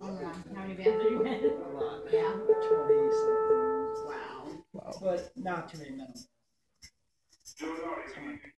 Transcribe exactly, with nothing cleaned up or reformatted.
Oh yeah. How many bands are you in? A lot. Yeah. twenty something. Wow. Wow. But not too many metal.